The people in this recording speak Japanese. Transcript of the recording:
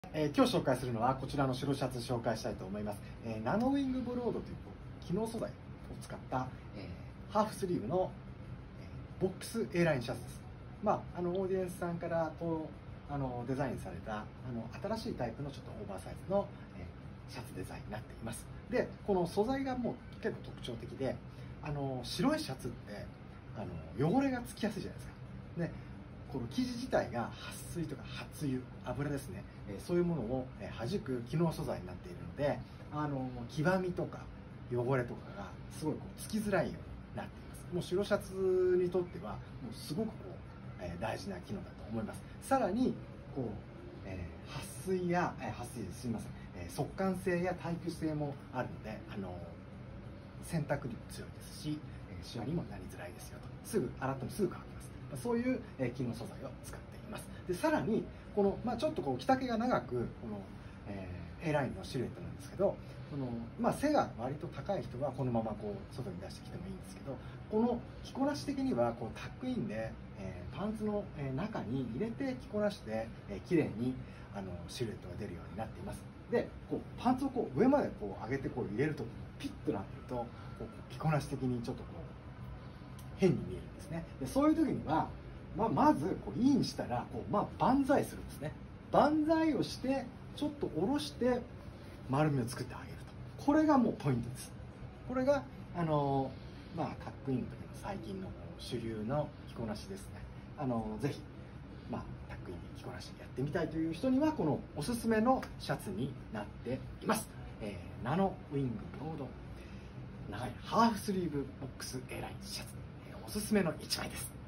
今日紹介するのはこちらの白シャツ紹介したいと思います。ナノウィングブロードという機能素材を使った、ハーフスリーブの、ボックス A ラインシャツです。オーディエンスさんからデザインされた新しいタイプのちょっとオーバーサイズの、シャツデザインになっています。で、この素材がもう結構特徴的で、白いシャツって汚れがつきやすいじゃないですか。でこの生地自体が撥水とか撥油、油ですね、そういうものを弾く機能素材になっているので、黄ばみとか汚れとかがすごいつきづらいようになっています。もう白シャツにとってはもうすごく大事な機能だと思います。さらに撥水やすみません、速乾性や耐久性もあるので、洗濯にも強いですし、シワにもなりづらいですよと。すぐ洗ってもすぐ乾きます。そういう機能素材を使っています。でさらにこの、ちょっと着丈が長くこの、A ラインのシルエットなんですけど、背が割と高い人はこのまま外に出してきてもいいんですけど、この着こなし的にはタックインで、パンツの中に入れて着こなして、綺麗にシルエットが出るようになっています。でパンツを上まで上げて入れるとピッとなってると着こなし的にちょっと変に見えるんですね。でそういう時には、まずインしたら万歳するんですね。万歳をしてちょっと下ろして丸みを作ってあげると。これがもうポイントです。これがタックインの時の最近の主流の着こなしですね。ぜひタックイン着こなしやってみたいという人にはこのおすすめのシャツになっています。ナノウィングブロード長いハーフスリーブボックス A ラインシャツ、おすすめの1枚です。